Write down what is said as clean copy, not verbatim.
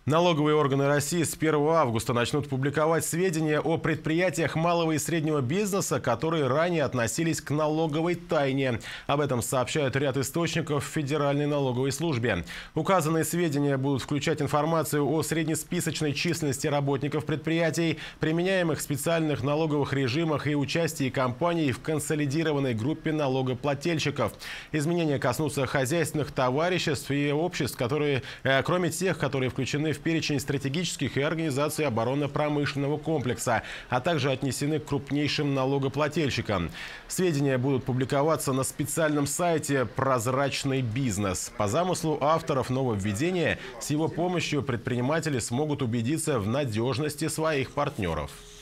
Налоговые органы России с 1 августа начнут публиковать сведения о предприятиях малого и среднего бизнеса, которые ранее относились к налоговой тайне. Об этом сообщают ряд источников в Федеральной налоговой службе. Указанные сведения будут включать информацию о среднесписочной численности работников предприятий, применяемых специальных налоговых режимах и участии компаний в консолидированной группе налогоплательщиков. Изменения коснутся хозяйственных товариществ и обществ, которые, кроме тех, которые включены в перечень стратегических и организаций оборонно-промышленного комплекса, а также отнесены к крупнейшим налогоплательщикам. Сведения будут публиковаться на специальном сайте «Прозрачный бизнес». По замыслу авторов нововведения, с его помощью предприниматели смогут убедиться в надежности своих партнеров.